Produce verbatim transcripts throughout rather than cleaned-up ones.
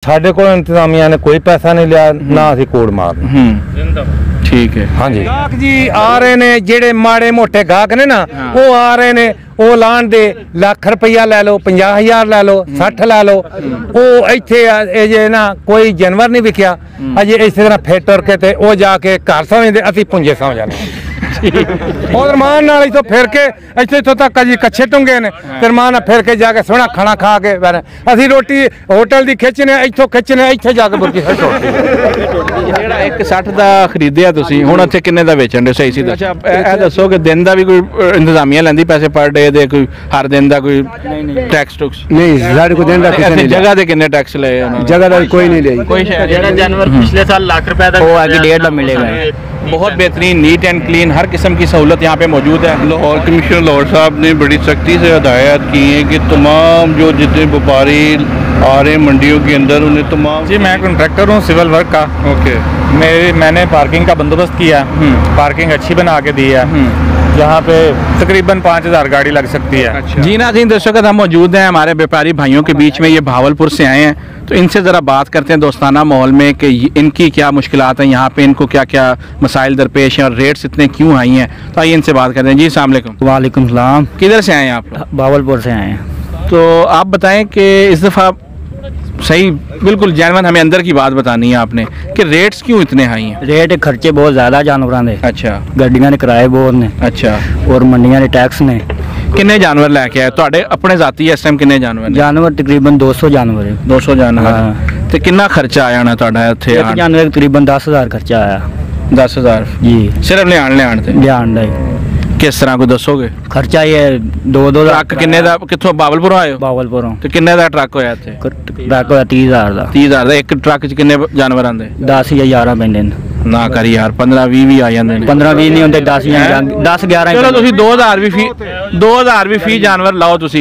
ਸਾਡੇ ਕੋਲ इंतजामिया ने कोई पैसा नहीं लिया ना असीं कोड़ मारना। ठीक है। हाँ जी गाहक जी आ रहे ने जेड़े माड़े मोटे गाहक ने ना वो आ रहे ने वो लाण दे लाख रुपया लै लो पचास हजार लै लो सठ लै लो वो इत्थे जे ना कोई जानवर नहीं विकया अजे इस तरह फिर तुर के ते वो जाके घर समझदे असीं पुंजे समझ जाने और रमान नाल इथों फिर के इत्थे इत्थों तक अजी कच्छे टुंगे ने ते रमान फिर के जाके सोहना खाना खा के असीं रोटी होटल दी खिच्चने इत्थों खिच्चने इत्थे जाके बुरकी ਜਿਹੜਾ ਇੱਕ ਸੱਠ ਦਾ ਖਰੀਦਿਆ ਤੁਸੀਂ ਹੁਣ ਇੱਥੇ ਕਿੰਨੇ ਦਾ ਵੇਚਣ ਦੇ ਸਹੀ ਸੀ? ਅੱਛਾ ਇਹ ਦੱਸੋ ਕਿ ਦਿਨ ਦਾ ਵੀ ਕੋਈ ਇੰਤਜ਼ਾਮੀਆ ਲੈਂਦੀ ਪੈਸੇ ਪਰ ਡੇ ਦੇ ਕੋਈ ਹਰ ਦਿਨ ਦਾ ਕੋਈ ਟੈਕਸ ਟੁਕਸ? ਨਹੀਂ ਸਾਡੇ ਕੋਲ ਦਿਨ ਦਾ ਕਿਸੇ ਨਹੀਂ। ਜਗ੍ਹਾ ਦੇ ਕਿੰਨੇ ਟੈਕਸ ਲਏ ਉਹਨਾਂ ਨੇ? ਜਗ੍ਹਾ ਦਾ ਕੋਈ ਨਹੀਂ ਲਈ। ਕੋਈ ਜਿਹੜਾ ਜਾਨਵਰ ਪਿਛਲੇ ਸਾਲ ਲੱਖ रुपए ਦਾ वो आगे डेढ़ लाख मिलेगा। बहुत बेहतरीन नीट एंड क्लीन हर किस्म की सहूलत यहाँ पे मौजूद है। लाहौर कमिश्नर लाहौर साहब ने बड़ी सख्ती से हदायत की है कि तमाम जो जितने व्यापारी आ रहे हैं मंडियों के अंदर उन्हें तमाम। जी मैं कॉन्ट्रैक्टर हूँ सिविल वर्क का। ओके। मेरी मैंने पार्किंग का बंदोबस्त किया, पार्किंग अच्छी बना के दी है जहाँ पे तकरीबन पाँच हज़ार गाड़ी लग सकती है। अच्छा। जी नाज़रीन दर्शकों हम मौजूद हैं हमारे व्यापारी भाइयों के बीच में, ये भावलपुर से आए हैं तो इनसे ज़रा बात करते हैं दोस्ताना माहौल में कि इनकी क्या मुश्किलात हैं यहाँ पे, इनको क्या क्या मसाइल दरपेश हैं और रेट्स इतने क्यों आई हैं। तो आइए इनसे बात करते हैं। जी अस्सलाम वालेकुम। वालेकुम सलाम। किधर से आए हैं आप? भावलपुर से आए हैं। तो आप बताएं कि इस दफ़ा सही बिल्कुल जानवर हमें अंदर की बात बतानी है आपने कि रेट्स क्यों इतने हाई हैं? रेट खर्चे बहुत ज़्यादा जानवरों के। अच्छा। गड्डियां ने किराए बहुत ने। अच्छा। और मंडियां ने टैक्स ने। किन्ने जानवर लैके आए तुहाडे अपने जाती इस टाइम किन्ने जानवर? जानवर तकरीबन दो सौ जानवर है। दो सौ जानवर। हाँ। ते किन्ना खर्चा आया होना तुहाडा इत्थे? एक जानवर तकरीबन दस हज़ार खर्चा आया। दस हज़ार जी सिर्फ लियाण लियाण ते? लियाण दा किस तरह को दसोगे? खर्चा ये दो दो ट्रक किन्ने दा कित्थों बावलपुरों आए हो? बावलपुरों। ते किन्ने दा ट्रक होया इत्थे? ट्रक होया तीस हज़ार दा। तीस हज़ार दा एक ट्रक च किन्ने जानवर आंदे? दस या ग्यारह पैंदे ने। ना कर यार पंद्रह भी भी आ जाते हैं। पंद्रह भी नहीं होंगे दस या दस ग्यारह। चलो तुसी दो हज़ार भी फी दो हज़ार भी फी जानवर लाओ तुसी।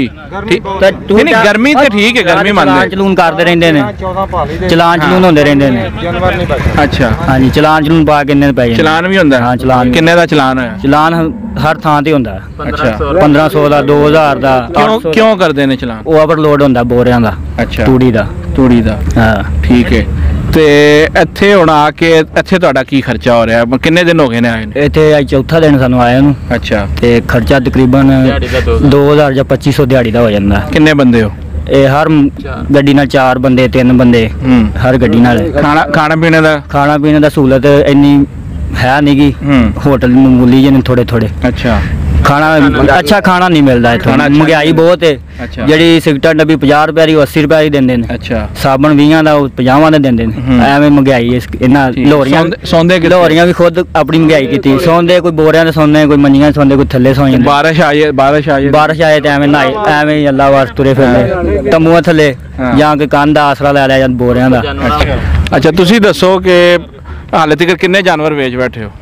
नहीं नहीं गर्मी तो ठीक है गर्मी मान ले। चलून करते रहंदे ने चलान चलून होंदे रहंदे ने। अच्छा। हाँ जी चलान चलून पा किन्ने पै जांदे? चलान भी होंदा है? हाँ चलान। किन्ने दा चलान है? चलान हर थां ते होंदा है। अच्छा। पंद्रह सौ दा दो हज़ार दा। क्यों क्यों करदे ने चलान? ओवरलोड होंदा बोरियां दा। अच्छा। तूड़ी दा। तूड़ी दा। हाँ ठीक है। ਤੇ ਇੱਥੇ ਹੁਣ ਆ ਕੇ ਇੱਥੇ ਤੁਹਾਡਾ ਕੀ ਖਰਚਾ ਹੋ ਰਿਹਾ? ਕਿੰਨੇ ਦਿਨ ਹੋ ਗਏ ਨੇ ਆਏ ਨੇ? ਇੱਥੇ ਅੱਜ ਚੌਥਾ ਦਿਨ ਸਾਨੂੰ ਆਇਆ ਨੂੰ। ਅੱਛਾ। ਤੇ ਖਰਚਾ ਤਕਰੀਬਨ ਦੋ ਹਜ਼ਾਰ ਜਾਂ ਪੱਚੀ ਸੌ ਦਿਹਾੜੀ ਦਾ ਹੋ ਜਾਂਦਾ। ਕਿੰਨੇ ਬੰਦੇ ਹੋ? ਇਹ ਹਰ ਗੱਡੀ ਨਾਲ ਚਾਰ ਬੰਦੇ ਤਿੰਨ ਬੰਦੇ ਹਰ ਗੱਡੀ ਨਾਲ। ਖਾਣਾ ਖਾਣਾ ਪੀਣੇ ਦਾ? ਖਾਣਾ ਪੀਣੇ ਦਾ ਸਹੂਲਤ ਇੰਨੀ ਹੈ ਨਹੀਂ ਗੀ। ਹੋਟਲ ਮਾਮੂਲੀ ਜਿਹੇ ਨੇ ਥੋੜੇ ਥੋੜੇ। ਅੱਛਾ। खाना अच्छा खाना नहीं मिलता है। महंगाई बहुत है। अच्छा। जी सिगरेट डब्बी पचास रुपए की अस्सी रुपए की देंगे। अच्छा। साबन भी पचास का देंगे। एवं महंगाई लोहरियां सौंदे लोहरियां भी खुद अपनी महंगाई की सौंदे कोई बोरिया सौंदे कोई मंजियां सौंदे कोई थले सौ जाते। बारिश आए बारिश आए बारिश आए तो एवं नहाए एवं अल्लाह वास तुरे फिरते तंबूआ थले या कोई कंध का आसरा लै लिया बोरिया का। अच्छा तुसी दसो कि हाले तक किन्ने जानवर वेच बैठे हो?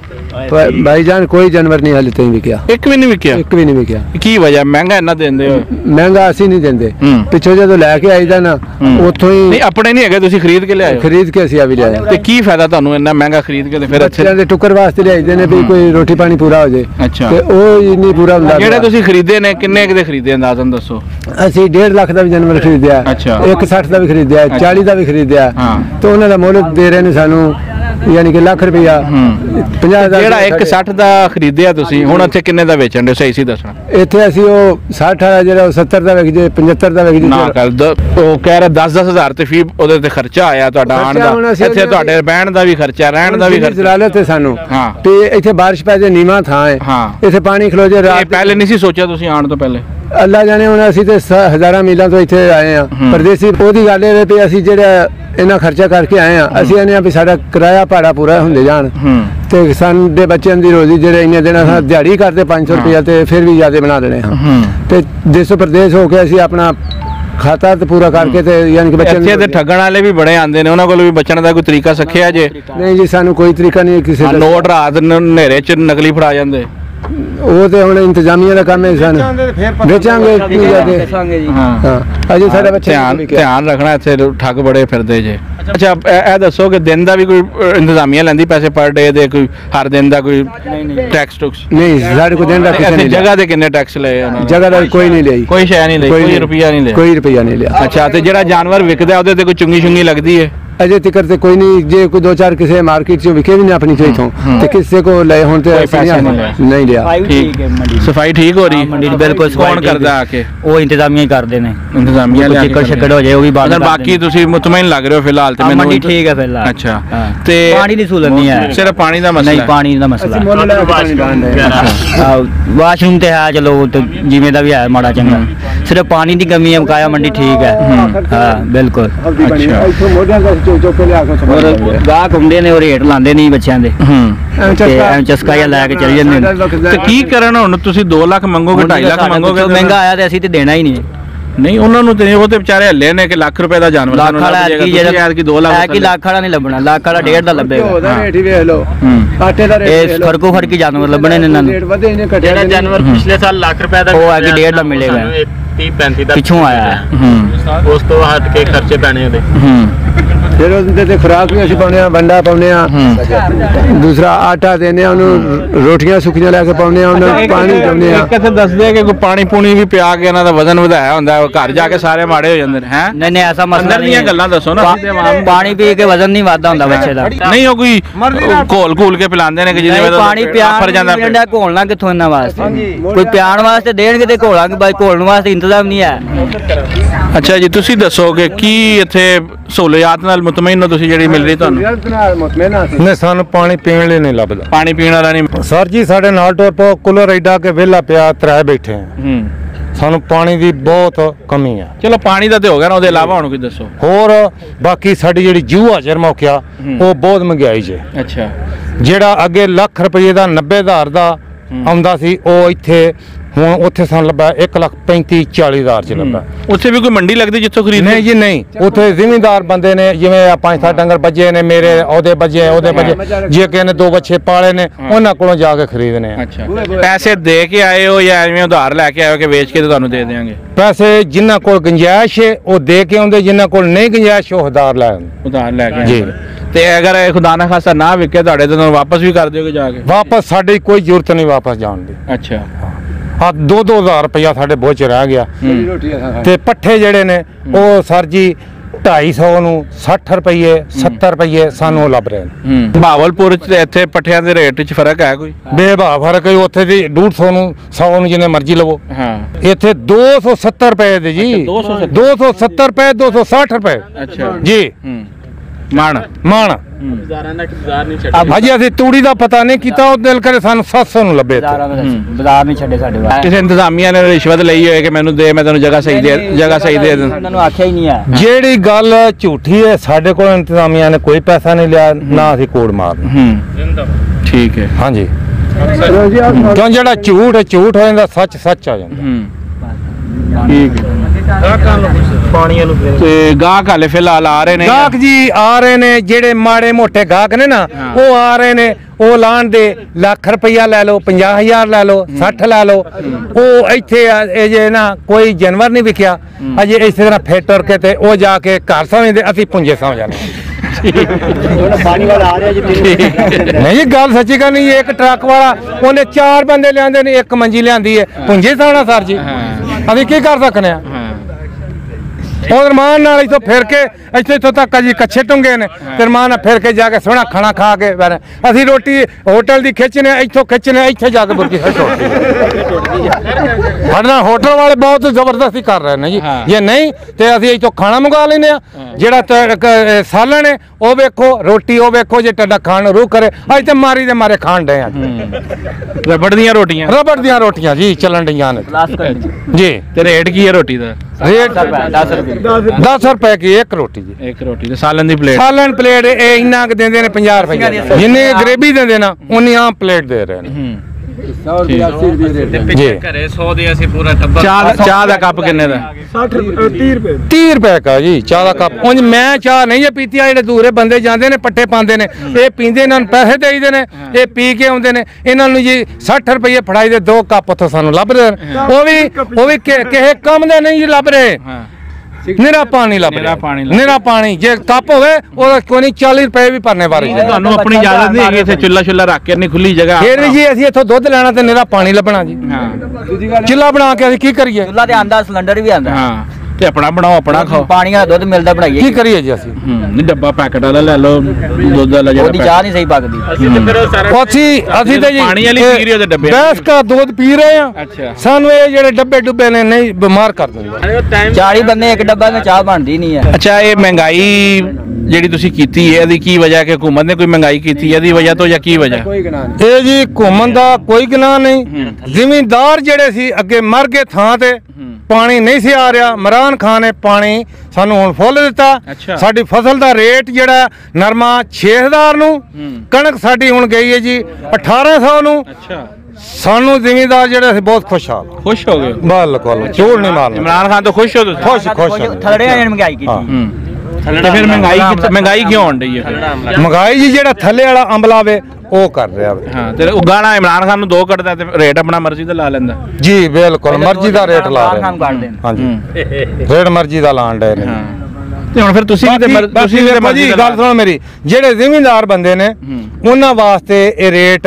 भाईजान कोई जानवर नहीं हाले तक विकया। एक भी नहीं विकया? एक भी नहीं विकया। की वजह महंगा इन्ना देंदे हो? महंगा ਅਸੀਂ ਨਹੀਂ ਦਿੰਦੇ। ਪਿੱਛੋਂ ਜਦੋਂ ਲੈ ਕੇ ਆਈਦਾ ਨਾ ਉੱਥੋਂ ਹੀ। ਨਹੀਂ ਆਪਣੇ ਨਹੀਂ ਹੈਗੇ ਤੁਸੀਂ ਖਰੀਦ ਕੇ ਲਿਆਏ? ਖਰੀਦ ਕੇ ਅਸੀਂ ਆ ਵੀ ਲਿਆਏ। ਤੇ ਕੀ ਫਾਇਦਾ ਤੁਹਾਨੂੰ ਇੰਨਾ ਮਹਿੰਗਾ ਖਰੀਦ ਕੇ? ਤੇ ਫਿਰ ਅੱਛੇ ਬੱਚਿਆਂ ਦੇ ਟੁੱਕਰ ਵਾਸਤੇ ਲਿਆਈਦੇ ਨੇ ਵੀ ਕੋਈ ਰੋਟੀ ਪਾਣੀ ਪੂਰਾ ਹੋ ਜਾਏ। ਅੱਛਾ। ਤੇ ਉਹ ਹੀ ਨਹੀਂ ਪੂਰਾ ਹੁੰਦਾ। ਜਿਹੜੇ ਤੁਸੀਂ ਖਰੀਦੇ ਨੇ ਕਿੰਨੇ ਕਿਤੇ ਖਰੀਦੇ ਅੰਦਾਜ਼ਨ ਦੱਸੋ? ਅਸੀਂ ਡੇਢ ਲੱਖ ਦਾ ਵੀ ਜਾਨਵਰ ਖਰੀਦਿਆ। ਅੱਛਾ। ਇੱਕ ਸੱਠ ਦਾ ਵੀ ਖਰੀਦਿਆ ਚਾਲੀ ਦਾ ਵੀ ਖਰੀਦਿਆ। ਤੇ ਉਹਨਾਂ ਦਾ ਮੁੱਲ ਦੇ ਰਹੇ ਨੇ ਸਾਨੂੰ ਯਾਨੀ ਕਿ ਲੱਖ ਰੁਪਇਆ ਪੰਜਾਹ ਹਜ਼ਾਰ। ਜਿਹੜਾ ਇੱਕ ਸੱਠ ਦਾ ਖਰੀਦਿਆ ਤੁਸੀਂ ਹੁਣ ਇੱਥੇ ਕਿੰਨੇ ਦਾ ਵੇਚਣ ਦੇ ਸਹੀ ਸੀ ਦੱਸਣਾ? ਇੱਥੇ ਅਸੀਂ ਉਹ ਸੱਠ ਵਾਲਾ ਜਿਹੜਾ ਉਹ ਸੱਤਰ ਦਾ ਵਿਕ ਜੇ ਪਚੱਤਰ ਦਾ ਵਿਕ ਜੇ। ਨਾ ਕਰ ਉਹ ਕਹਿ ਰਿਹਾ ਦਸ ਦਸ ਹਜ਼ਾਰ ਤੇ ਫੀ ਉਹਦੇ ਤੇ ਖਰਚਾ ਆਇਆ ਤੁਹਾਡਾ ਆਣ ਦਾ। ਇੱਥੇ ਤੁਹਾਡੇ ਬਹਿਣ ਦਾ ਵੀ ਖਰਚਾ ਰਹਿਣ ਦਾ ਵੀ ਖਰਚਾ। ਜਲਾਲਤ ਹੈ ਸਾਨੂੰ ਤੇ ਇੱਥੇ ਬਾਰਿਸ਼ ਪੈ ਜੇ ਨੀਵਾਂ ਥਾਂ ਹੈ। ਇੱਥੇ ਪਾਣੀ ਖਲੋ ਜੇ ਰਾਤ। ਪਹਿਲੇ ਨਹੀਂ ਸੀ ਸੋਚਿਆ ਤੁਸੀਂ ਆਣ ਤੋਂ ਪਹਿਲੇ? ਅੱਲਾ ਜਾਣੇ ਹੁਣ ਅਸੀਂ ਤੇ ਹਜ਼ਾਰਾਂ ਮੀਲਾਂ ਤੋਂ ਇੱਥੇ ਆਏ ਆ ਪਰਦੇਸੀ। ਉਹਦੀ ਗੱਲ ਇਹ ਵੀ ਅਸੀਂ ਜਿਹੜਾ ਇਹਨਾਂ ਖਰਚਾ ਕਰਕੇ ਆਏ ਆ ਅਸੀਂ ਆਨੇ ਆ ਵੀ ਸਾਡਾ ਕਿਰਾਇਆ ਭਾੜਾ ਪੂਰਾ ਹੁੰਦੇ ਜਾਣ ਤੇ ਸਾਡੇ ਬੱਚਿਆਂ ਦੀ ਰੋਜ਼ੀ ਜਿਹੜੇ ਇੰਨੇ ਦਿਨਾਂ ਸਾਂ ਦਿਹਾੜੀ ਕਰਦੇ ਪੰਜ ਸੌ ਰੁਪਇਆ ਤੇ ਫਿਰ ਵੀ ਜ਼ਿਆਦਾ ਬਣਾ ਦੇਣੇ ਹਾਂ ਤੇ ਦੇਸੋ ਪ੍ਰਦੇਸ਼ ਹੋ ਕੇ ਅਸੀਂ ਆਪਣਾ ਖਾਤਾ ਤੇ ਪੂਰਾ ਕਰਕੇ ਤੇ ਯਾਨੀ ਕਿ ਬੱਚਿਆਂ ਇੱਥੇ ਤੇ ਠੱਗਣ ਵਾਲੇ ਵੀ ਬੜੇ ਆਂਦੇ ਨੇ ਉਹਨਾਂ ਕੋਲ ਵੀ ਬਚਣ ਦਾ ਕੋਈ ਤਰੀਕਾ ਸਿੱਖਿਆ ਜੇ? ਨਹੀਂ ਜੀ ਸਾਨੂੰ ਕੋਈ ਤਰੀਕਾ ਨਹੀਂ ਕਿਸੇ ਦਾ। ਨੋਟ ਰਾਤ ਨੂੰ ਹਨੇਰੇ ਚ ਨਕਲੀ ਫੜਾ ਜਾਂਦੇ। ਉਹ ਤੇ ਹੁਣ ਇੰਤਜ਼ਾਮੀਆਂ ਦਾ ਕੰਮ ਹੈ ਸਾਨੂੰ ਵੇਚਾਂਗੇ ਕੀ ਕਰਦੇ ਹਾਂ ਅਜੇ ਸਾਡੇ ਬੱਚੇ ਧਿਆਨ ਧਿਆਨ ਰੱਖਣਾ ਇੱਥੇ ਠੱਗ ਬੜੇ ਫਿਰਦੇ ਜੇ ਅੱਛਾ ਇਹ ਦੱਸੋ ਕਿ ਦਿਨ ਦਾ ਵੀ ਕੋਈ ਇੰਤਜ਼ਾਮੀਆ ਲੈਂਦੀ ਪੈਸੇ ਪਰ ਡੇ ਦੇ ਕੋਈ ਹਰ ਦਿਨ ਦਾ ਕੋਈ ਟੈਕਸ ਟੁਕਸ ਨਹੀਂ ਸਾਡੇ ਕੋਲ ਦਿਨ ਦਾ ਕਿਸੇ ਨਹੀਂ ਜਗ੍ਹਾ ਦੇ ਕਿੰਨੇ ਟੈਕਸ ਲਏ ਉਹਨਾਂ ਜਗ੍ਹਾ ਦਾ ਕੋਈ ਨਹੀਂ ਲਈ ਕੋਈ ਸ਼ੈ ਨਹੀਂ ਲਈ ਕੋਈ ਰੁਪਿਆ ਨਹੀਂ ਲਿਆ ਕੋਈ ਰੁਪਿਆ ਨਹੀਂ ਲਿਆ ਅੱਛਾ ਤੇ ਜਿਹੜਾ ਜਾਨਵਰ ਵਿਕਦਾ ਉਹਦੇ ਤੇ ਕੋਈ ਚੁੰਗੀ ਚੁੰਗੀ ਲੱਗਦੀ ਹੈ ਅਜੇ ਤੱਕ ਤੇ ਕੋਈ ਨਹੀਂ ਜੇ ਕੋਈ ਦੋ ਚਾਰ ਕਿਸੇ ਮਾਰਕੀਟ ਚੋਂ ਵਿਕੇ ਵੀ ਨਹੀਂ ਆਪਣੀ ਚੋਂ ਇਥੋਂ ਤੇ ਕਿਸੇ ਕੋ ਲਏ ਹੁਣ ਤੇ ਨਹੀਂ ਲਿਆ ਠੀਕ ਹੈ ਮੰਡੀ ਸਫਾਈ ਠੀਕ ਹੋ ਰਹੀ ਮੰਡੀ ਬਿਲਕੁਲ ਕੌਣ ਕਰਦਾ ਆ ਕੇ ਉਹ ਇੰਤਜ਼ਾਮੀਆਂ ਹੀ ਕਰਦੇ ਨੇ ਇੰਤਜ਼ਾਮੀਆ ਲਿਆ ਚਿੱਕੜ ਛੱਕੜ ਹੋ ਜਾਏ ਉਹ ਵੀ ਬਾਅਦ ਬਾਕੀ ਤੁਸੀਂ ਮੁਤਮਈਨ ਲੱਗ ਰਹੇ ਹੋ ਫਿਲਹਾਲ ਤੇ ਮੈਨੂੰ ਮੰਡੀ ਠੀਕ ਹੈ ਫਿਲਹਾਲ ਅੱਛਾ ਤੇ ਪਾਣੀ ਦੀ ਸਹੂਲਤ ਨਹੀਂ ਹੈ ਸਿਰਫ ਪਾਣੀ ਦਾ ਮਸਲਾ ਨਹੀਂ ਪਾਣੀ ਦਾ ਮਸਲਾ ਵਾਸ਼ਰੂਮ ਤੇ ਹੈ ਚਲੋ ਜਿਵੇਂ ਦਾ ਵੀ ਹੈ ਮਾੜਾ ਚੰਗਾ ਸਿਰਫ ਪਾਣੀ ਦੀ ਕਮੀ ਹੈ ਬਕਾਇਆ ਮੰਡੀ ਠੀਕ ਹੈ ਹਾਂ ਬਿਲਕੁਲ ਔਰ ਗਾਹਕ ਹੁੰਦੇ ਨੇ ਉਹ ਰੇਟ ਲਾਉਂਦੇ ਨਹੀਂ ਬੱਚਿਆਂ ਦੇ ਤੇ ਐਂ ਚਸਕਾ ਜਿਹਾ ਲੈ ਕੇ ਚਲੇ ਜਾਂਦੇ ਨੇ ਤੇ ਕੀ ਕਰਨ ਹੁਣ ਤੁਸੀਂ ਦੋ ਲੱਖ ਮੰਗੋਗੇ ਢਾਈ ਲੱਖ ਮੰਗੋਗੇ ਮਹਿੰਗਾ ਆਇਆ ਤੇ ਅਸੀਂ ਤੇ ਦੇਣਾ ਹੀ ਨਹੀਂ ਨਹੀਂ ਉਹਨਾਂ ਨੂੰ ਤੇ ਉਹ ਤੇ ਵਿਚਾਰੇ ਹੱਲੇ ਨੇ ਕਿ ਲੱਖ ਰੁਪਏ ਦਾ ਜਾਨਵਰ ਲੱਖ ਵਾਲਾ ਯਾਰ ਕੀ ਦੋ ਲੱਖ ਹੈ ਕਿ ਲੱਖ ਵਾਲਾ ਨਹੀਂ ਲੱਭਣਾ ਲੱਖ ਵਾਲਾ ਡੇਢ ਦਾ ਲੱਭੇਗਾ ਉਹਦਾ ਰੇਟ ਹੀ ਵੇਖ ਲਓ ਆਟੇ ਦਾ ਰੇਟ ਇਹ ਫਰਕੋ ਫਰਕੀ ਜਾਨਵਰ ਲੱਭਣੇ ਨੇ ਇਹਨਾਂ ਨੂੰ ਰੇਟ ਵਧੇ ਨੇ ਘਟਿਆ ਜਿਹੜਾ ਜਾਨਵਰ ਪਿਛਲੇ ਸਾਲ ਲੱਖ ਰੁਪਏ ਦਾ ਉਹ ਹੈ ਕਿ ਡੇਢ ਦਾ ਮਿਲੇਗਾ ਤੀਹ ਪੈਂਤੀ ਦਾ ਪਿੱਛੋਂ ਆਇਆ ਹੈ ਉਸ ਤੋਂ ਹਟ ਕੇ ਖਰਚੇ ਪੈਣੇ ਉਹਦੇ ਫਿਰ ਉਹਦੇ ਤੇ ਖੁਰਾਕ ਵੀ ਅਸੀਂ ਪਾਉਂਦੇ ਆ ਵੰਡਾ ਪਾਉਂਦੇ ਆ ਦੂਸਰਾ ਆਟਾ ਦਿੰਦੇ ਆ ਉਹਨੂੰ ਰੋਟੀਆਂ ਸੁੱਕੀਆਂ ਲੈ ਕੇ ਪਾਉਂਦੇ ਆ ਉਹਨਾਂ ਨੂੰ ਪਾਣੀ ਦਿੰਦੇ ਆ ਕਿੱਥੇ ਦੱਸਦੇ ਆ ਕਿ ਕੋਈ ਪਾਣੀ ਪੂਣੀ ਵੀ ਪਿਆ ਕੇ ਇਹਨਾਂ ਦਾ ਵਜ਼ਨ ਵਧਾਇਆ ਹੁੰਦਾ ਘਰ ਜਾ ਕੇ ਸਾਰੇ ਮਾੜੇ ਹੋ ਜਾਂਦੇ ਨੇ ਹੈ ਨਹੀਂ ਨਹੀਂ ਐਸਾ ਮਸਲਾ ਅੰਦਰ ਦੀਆਂ ਗੱਲਾਂ ਦੱਸੋ ਨਾ ਪਾਣੀ ਪੀ ਕੇ ਵਜ਼ਨ ਨਹੀਂ ਵਾਧਾ ਹੁੰਦਾ ਬੱਚੇ ਦਾ ਨਹੀਂ ਉਹ ਕੋਈ ਘੋਲ ਘੋਲ ਕੇ ਪਿਲਾਉਂਦੇ ਨੇ ਕਿ ਜਿਹਦੇ ਵਿੱਚ ਪਾਣੀ ਪਿਆਣ ਜਾਂਦਾ ਘੋਲਣਾ ਕਿੱਥੋਂ ਇਹਨਾਂ ਵਾਸਤੇ ਕੋਈ ਪਿਆਣ ਵਾਸਤੇ ਦੇਣਗੇ ਤੇ ਘੋਲਾਂਗੇ ਬਾਈ ਘੋਲਣ ਵਾਸਤੇ ਇੰਤਜ਼ਾਮ ਨਹੀਂ ਹੈ ਅੱਛਾ ਜੀ ਤੁਸੀਂ ਦੱਸੋ ਕਿ ਕੀ ਇੱਥੇ ਸਹੂਲਤਾਂ ਨਾਲ ਮੁਤਮਈਨ ਹੋ ਤੁਸੀਂ ਜਿਹੜੀ ਮਿਲ ਰਹੀ ਤੁਹਾਨੂੰ ਨਹੀਂ ਸਾਨੂੰ ਪਾਣੀ ਪੀਣ ਲਈ ਨਹੀਂ ਲੱਭਦਾ ਪਾਣੀ ਪੀਣ ਵਾਲਾ ਨਹੀਂ ਸਰ ਜੀ ਸਾਡੇ ਨਾਲ ਟੋਰ ਪੋ ਕੂਲਰ ਐਡਾ ਕੇ ਵਿਹਲਾ ਪਿਆ ਤਰੇ ਬੈਠੇ ਆ ਹੂੰ ਸਾਨੂੰ ਪਾਣੀ ਦੀ ਬਹੁਤ ਕਮੀ ਆ ਚਲੋ ਪਾਣੀ ਦਾ ਤੇ ਹੋ ਗਿਆ ਨਾ ਉਹਦੇ ਇਲਾਵਾ ਹੁਣ ਕੋਈ ਦੱਸੋ ਹੋਰ ਬਾਕੀ ਸਾਡੀ ਜਿਹੜੀ ਜੂਹ ਹਾਜ਼ਰ ਮੌਕਿਆ ਉਹ ਬਹੁਤ ਮਹਿੰਗਾਈ ਜੇ ਅੱਛਾ ਜਿਹੜਾ ਅੱਗੇ ਲੱਖ ਰੁਪਏ ਦਾ ਨੱਬੇ ਹਜ਼ਾਰ ਦਾ ਆਉਂਦਾ ਸੀ ਉਹ ਇੱਥੇ ਹੁਣ ਉੱਥੇ ਸਾਨੂੰ ਲੱਭਾ ਇੱਕ ਲੱਖ ਪੈਂਤੀ ਚਾਲੀ ਹਜ਼ਾਰ ਚ ਲੱਭਾ ਉੱਥੇ ਵੀ ਕੋਈ ਮੰਡੀ ਲੱਗਦੀ ਜਿੱਥੋਂ ਖਰੀਦ ਨਹੀਂ ਜੀ ਨਹੀਂ ਉੱਥੇ ਜ਼ਿਮੀਂਦਾਰ ਬੰਦੇ ਨੇ ਜਿਵੇਂ ਆ ਪੰਜ ਸੱਤ ਡੰਗਰ ਬੱਜੇ ਨੇ ਮੇਰੇ ਉਹਦੇ ਬੱਜੇ ਉਹਦੇ ਬੱਜੇ ਜੇ ਕਿਸੇ ਨੇ ਦੋ ਬੱਚੇ ਪਾਲੇ ਨੇ ਉਹਨਾਂ ਕੋਲੋਂ ਜਾ ਕੇ ਖਰੀਦਨੇ ਆ ਅੱਛਾ ਪੈਸੇ ਦੇ ਕੇ ਆਏ ਹੋ ਜਾਂ ਐਵੇਂ ਉਧਾਰ ਲੈ ਕੇ ਆਏ ਹੋ ਕਿ ਵੇਚ ਕੇ ਤੇ ਤੁਹਾਨੂੰ ਦੇ ਦੇਵਾਂਗੇ ਪੈਸੇ ਜਿਨ੍ਹਾਂ ਕੋਲ ਗੁੰਜਾਇਸ਼ ਹੈ ਉਹ ਦੇ ਕੇ ਆਉਂਦੇ ਜਿਨ੍ਹਾਂ ਕੋਲ ਨਹੀਂ ਗੁੰਜਾਇਸ਼ ਉਹ ਉਧਾਰ ਲੈ ਆਉਂਦੇ ਉਧਾਰ ਲੈ ਕੇ ਜੀ ਤੇ ਅਗਰ ਖੁਦਾ ਨਾ ਖਾਸਾ ਨਾ ਵਿਕੇ ਤੁਹਾਡੇ ਤੋਂ ਵਾਪਸ ਵੀ ਕਰ ਦਿਓਗੇ ਜਾ ਕੇ ਵਾਪਸ ਸਾਡੀ ਕੋਈ ਜ਼ਰੂਰਤ ਨਹੀਂ ਵਾਪਸ ਜਾਣ ਦੀ ਅੱਛਾ ਆ ਦੋ ਦੋ ਹਜ਼ਾਰ ਰੁਪਇਆ ਸਾਡੇ ਬੋਝ ਚ ਰਹਿ ਗਿਆ ਤੇ ਪੱਠੇ ਜਿਹੜੇ ਨੇ ਉਹ ਸਰ ਜੀ ਢਾਈ ਸੌ ਨੂੰ ਸੱਠ ਰੁਪਏ ਸੱਤਰ ਰੁਪਏ ਸਾਨੂੰ ਲੱਭ ਰਹੇ ਨੇ ਬਹਾਵਲਪੁਰ ਚ ਇੱਥੇ ਪੱਠਿਆਂ ਦੇ ਰੇਟ ਚ ਫਰਕ ਹੈ ਕੋਈ ਬੇਭਾ ਫਰਕ ਹੈ ਉੱਥੇ ਦੀ ਡੂਢ ਸੌ ਨੂੰ ਸੌ ਨੂੰ ਜਿੰਨੇ ਮਰਜ਼ੀ ਲਵੋ ਹਾਂ ਇੱਥੇ ਦੋ ਸੌ ਸੱਤਰ ਰੁਪਏ ਦੇ ਜੀ ਦੋ ਸੌ ਸੱਤਰ ਰੁਪਏ ਦੋ ਸੌ ਸੱਠ ਰੁਪਏ ਅੱਛਾ ਜੀ ਮਣ ਮਣ ਹਾਂਜੀ ਅਸੀਂ ਤੂੜੀ ਦਾ ਪਤਾ ਨਹੀਂ ਕੀਤਾ ਉਹ ਦਿਲ ਕਰੇ ਸਾਨੂੰ ਸੱਤ ਸੌ ਨੂੰ ਲੱਭੇ ਬਾਜ਼ਾਰ ਨਹੀਂ ਛੱਡੇ ਸਾਡੇ ਵਾਸਤੇ ਕਿਸੇ ਇੰਤਜ਼ਾਮੀਆ ਨੇ ਰਿਸ਼ਵਤ ਲਈ ਹੋਏ ਕਿ ਮੈਨੂੰ ਦੇ ਮੈਂ ਤੈਨੂੰ ਜਗ੍ਹਾ ਸਹੀ ਦੇ ਜਗ੍ਹਾ ਸਹੀ ਦੇ ਦੇ ਉਹਨਾਂ ਨੂੰ ਆਖਿਆ ਹੀ ਨਹੀਂ ਹੈ ਜਿਹੜੀ ਗੱਲ ਝੂਠੀ ਹੈ ਸਾਡੇ ਕੋਲ ਇੰਤਜ਼ਾਮੀਆ ਨੇ ਕੋਈ ਪੈਸਾ ਨਹੀਂ ਲਿਆ ਨਾ ਅਸੀਂ ਕੋੜ ਮਾਰਨਾ ਹੂੰ ਠੀਕ ਹੈ ਹਾਂਜੀ ਕਿਉਂ ਜਿਹੜਾ ਝੂਠ ਹੈ ਝੂਠ ਹੋ ਜਾਂਦਾ ਸੱਚ ਸੱਚ ਆ ਜਾਂਦਾ ਹੂੰ ਠੀਕ ਹੈ ਪਾਣੀਆਂ ਨੂੰ ਤੇ ਗਾਹਕ ਹਾਲੇ ਫਿਲਹਾਲ ਆ ਰਹੇ ਨੇ ਗਾਹਕ ਜੀ ਆ ਰਹੇ ਨੇ ਜਿਹੜੇ ਮਾੜੇ ਮੋਟੇ ਗਾਹਕ ਨੇ ਨਾ ਉਹ ਆ ਰਹੇ ਨੇ ਉਹ ਲਾਣ ਦੇ ਲੱਖ ਰੁਪਇਆ ਲੈ ਲਓ ਪੰਜਾਹ ਹਜ਼ਾਰ ਲੈ ਲਓ ਸੱਠ ਲੈ ਲਓ ਉਹ ਇੱਥੇ ਇਹ ਜੇ ਨਾ ਕੋਈ ਜਾਨਵਰ ਨਹੀਂ ਵਿਕਿਆ ਅਜੇ ਇਸੇ ਤਰ੍ਹਾਂ ਫੇਰ ਤੁਰ ਕੇ ਤੇ ਉਹ ਜਾ ਕੇ ਘਰ ਸਮਝਦੇ ਅਸੀਂ ਪੁੰਜੇ ਸਮਝ ਜਾਂਦੇ ਪਾਣੀ ਵਾਲਾ ਆ ਰਿਹਾ ਜੀ ਨਹੀਂ ਜੀ ਗੱਲ ਸੱਚੀ ਗੱਲ ਨਹੀਂ ਇੱਕ ਟਰੱਕ ਵਾਲਾ ਉਹਨੇ ਚਾਰ ਬੰਦੇ ਲਿਆਂਦੇ ਨੇ ਇੱਕ ਮੰਜੀ ਲਿਆਂਦੀ ਹੈ ਪੁੰਜੇ ਸਾਣਾ ਸਰ ਜੀ ਅਸੀਂ ਕੀ ਕਰ ਸਕਨੇ ਆ ਉਹ ਰਮਾਨ ਨਾਲ ਇੱਥੋਂ ਫਿਰ ਕੇ ਇੱਥੇ ਇੱਥੋਂ ਤੱਕ ਜੀ ਕੱਛੇ ਟੁੰਗੇ ਨੇ ਤੇ ਰਮਾਨ ਨਾਲ ਫਿਰ ਕੇ ਜਾ ਕੇ ਸੋਹਣਾ ਖਾਣਾ ਖਾ ਕੇ ਅਸੀਂ ਰੋਟੀ ਹੋਟਲ ਦੀ ਖਿੱਚਨੇ ਇੱਥੋਂ ਖਿੱਚਨੇ ਇੱਥੇ ਜਾ ਕੇ ਬੁਰਕੀ ਫੜਨਾ ਹੋਟਲ ਵਾਲੇ ਬਹੁਤ ਜ਼ਬਰਦਸਤੀ ਕਰ ਰਹੇ ਨੇ ਜੀ ਜੇ ਨਹੀਂ ਤੇ ਅਸੀਂ ਇੱਥੋਂ ਖਾਣਾ ਮੰਗਵਾ ਲੈਂਦੇ ਆ ਜਿਹੜਾ ਸਾਲਣ ਹੈ ਉਹ ਵੇਖੋ ਰੋਟੀ ਉਹ ਵੇਖੋ ਜੇ ਟੱਡਾ ਖਾਣ ਨੂੰ ਰੂਹ ਕਰੇ ਅੱਜ ਤੇ ਮਾਰੀ ਦੇ ਮਾਰੇ ਖਾਣ ਡਏ ਆ ਰਬੜ ਦੀਆਂ ਰੋਟੀਆਂ ਰਬੜ ਦੀਆਂ ਰੋਟੀਆਂ ਜੀ ਚੱਲਣ ਡੀਆਂ ਨੇ ਜੀ ਤੇ ਰੇਟ ਕੀ ਹੈ ਰੋਟੀ ਦਾ ਰੇਟ ਦਸ ਰੁਪਏ ਕੀ ਇੱਕ ਰੋਟੀ ਜੀ ਇੱਕ ਰੋਟੀ ਤੇ ਸਾਲਨ ਦੀ ਪਲੇਟ ਸਾਲਨ ਪਲੇਟ ਇਹ ਇੰਨਾ ਕੁ ਦਿੰਦੇ ਨੇ ਪੰਜਾਹ ਰੁਪਏ ਜਿੰਨੇ ਗਰੇਬੀ ਦਿੰਦੇ ਨਾ ਉਨੀ ਆਮ ਪਲੇਟ ਦੇ ਰਹੇ ਨੇ जी ਘਰੇ ਸੌ ਦੇ ਅਸੀਂ ਪੂਰਾ ਟੱਬਰ ਚਾਹ ਦਾ- ਚਾਹ ਦਾ ਕੱਪ ਕਿੰਨੇ ਦਾ? तीह रुपए का जी चाह का कप उंज मैं चाह नहीं है पीती आ जेडे दूसरे बंदे जाते ने पट्टे पाते ने ये पींदे इन्हां नूं पैसे देईदे ने ये पी के आउंदे ने इन्हां नूं जी साठ रुपये फड़ाई दे दो कप उत्थों सानूं लभ रहे ने वो भी वो भी किसे कम दे नहीं लभ रहे निरा पानी लभ निरा पानी रहा निरा पानी जे कप होवे ओदा कोई नहीं चालीस रुपए भी भरने वाले ਤੁਹਾਨੂੰ ਆਪਣੀ ਇਜਾਜ਼ਤ ਨਹੀਂ ਹੈਗੀ ਇੱਥੇ ਚੁੱਲਾ ਛੁੱਲਾ ਰੱਖ ਕੇ ਨਹੀਂ ਖੁੱਲੀ ਜਗ੍ਹਾ फिर भी जी ਅਸੀਂ ਇੱਥੋਂ ਦੁੱਧ ਲੈਣਾ ਤੇ ਨਿਰਾ ਪਾਣੀ ਲੱਭਣਾ ਜੀ ਹਾਂ ਚੁੱਲਾ ਬਣਾ ਕੇ ਅਸੀਂ ਕੀ ਕਰੀਏ ਚੁੱਲਾ ਤੇ ਆਂਦਾ ਸਿਲੰਡਰ ਵੀ ਆਂਦਾ ਹਾਂ ਤੇ ਆਪਣਾ ਬਣਾਓ ਆਪਣਾ ਖਾਓ ਪਾਣੀ ਦਾ ਦੁੱਧ ਮਿਲਦਾ ਬਣਾਈਏ ਕੀ ਕਰੀਏ ਜੀ ਅਸੀਂ ਹੂੰ ਨਹੀਂ ਡੱਬਾ ਪੈਕਟ ਵਾਲਾ ਲੈ ਲਓ ਦੁੱਧ ਵਾਲਾ ਉਹਦੀ ਜਿਹੜਾ ਚਾਹ ਨਹੀਂ ਸਹੀ ਪੱਕਦੀ ਅਸੀਂ ਅਸੀਂ ਤੇ ਜੀ ਪਾਣੀ ਵਾਲੀ ਪੀ ਰਹੇ ਹੋ ਤੇ ਡੱਬੇ ਬੈਸ ਕਾ ਦੁੱਧ ਪੀ ਰਹੇ ਆ ਅੱਛਾ ਸਾਨੂੰ ਇਹ ਜਿਹੜੇ ਡੱਬੇ ਡੁੱਬੇ ਨੇ ਨਹੀਂ ਬਿਮਾਰ ਕਰ ਦਿੰਦੇ ਚਾਲੀ ਬੰਦੇ ਇੱਕ ਡੱਬਾ ਵਿੱਚ ਚਾਹ ਬਣਦੀ ਨਹੀਂ ਹੈ। ਅੱਛਾ ਇਹ ਮਹਿੰਗਾਈ ਜਿਹੜੀ ਤੁਸੀਂ ਕੀਤੀ ਹੈ ਇਹਦੀ ਕੀ ਵਜ੍ਹਾ ਕਿ ਹਕੂਮਤ ਨੇ ਕੋਈ ਮਹਿੰਗਾਈ ਕੀਤੀ ਹੈ ਇਹਦੀ ਵਜ੍ਹਾ ਤੋਂ ਜਾਂ ਕੀ ਵਜ੍ਹਾ? ਇਹ ਜੀ ਘੁੰਮਣ ਦਾ ਕੋਈ ਗੁਨਾਹ ਨਹੀਂ ਜ਼ਿਮੀਂਦਾਰ ਜਿਹੜੇ ਸੀ ਅੱਗੇ ਮਰ ਗਏ ਥਾਂ ਤੇ ਪਾਣੀ ਨਹੀਂ ਸੀ ਆ ਰਿਹਾ ਇਮਰਾਨ ਖਾਨ ਨੇ ਪਾਣੀ ਸਾਨੂੰ ਹੁਣ ਫੁੱਲ ਦਿੱਤਾ ਸਾਡੀ ਫਸਲ ਦਾ ਰੇਟ ਜਿਹੜਾ ਨਰਮਾ ਛੇ ਹਜ਼ਾਰ ਨੂੰ ਕਣਕ ਸਾਡੀ ਹੁਣ ਗਈ ਹੈ ਜੀ ਅਠਾਰਾਂ ਸੌ ਨੂੰ ਅੱਛਾ ਸਾਨੂੰ ਜ਼ਿਮੀਂਦਾਰ ਜਿਹੜੇ ਸੀ ਬਹੁਤ ਖੁਸ਼ ਆ ਖੁਸ਼ ਹੋ ਗਏ ਬਿਲਕੁਲ ਝੂਠ ਨਹੀਂ ਮਾਰਨਾ ਇਮਰਾਨ ਖਾਨ ਤੋਂ ਖੁਸ਼ ਹੋ ਤੁਸੀਂ ਖੁਸ਼ ਖੁਸ਼ ਥਲੜਿਆਂ ਨੇ ਮਹਿੰਗਾਈ ਕੀਤੀ ਹੂੰ ਤੇ ਫਿਰ ਮਹਿੰਗਾਈ ਕਿੱਥੇ- ਮਹਿੰਗਾਈ ਕਿਉਂ ਹੋਣ ਡਈ ਹੈ ਫਿਰ? ਮਹਿੰਗਾਈ ਜੀ ਜਿਹੜਾ ਥੱਲੇ ਵਾਲਾ ਅੰਬਲਾ ਵੇ ਉਹ ਕਰ ਰਿਹਾ ਵੇ ਹਾਂ ਤੇ ਉਗਾਣਾ ਇਮਰਾਨ ਖਾਨ ਨੂੰ ਦੋ ਕੱਢਦਾ ਤੇ ਰੇਟ ਆਪਣਾ ਮਰਜ਼ੀ ਦਾ ਲਾ ਲੈਂਦਾ ਜੀ ਬਿਲਕੁਲ ਮਰਜ਼ੀ ਦਾ ਰੇਟ ਲਾ ਰਹੇ ਖਾਨ ਕੱਢਦੇ ਨੇ। ਹਾਂਜੀ ਰੇਟ ਮਰਜ਼ੀ ਦਾ ਲਾਣ ਡਏ ਨੇ ਹਾਂ ਤੇ ਹੁਣ ਫਿਰ ਤੁਸੀਂ ਵੀ ਤੇ ਮਰ- ਤੁਸੀਂ ਵੀ ਤੇ ਬਾਕੀ ਮਰਜ਼ੀ ਜੀ ਦਾ ਗੱਲ ਸੁਣੋ ਮੇਰੀ ਜਿਹੜੇ ਜ਼ਿਮੀਂਦਾਰ ਬੰਦੇ ਨੇ ਉਹਨਾਂ ਵਾਸਤੇ ਇਹ ਰੇਟ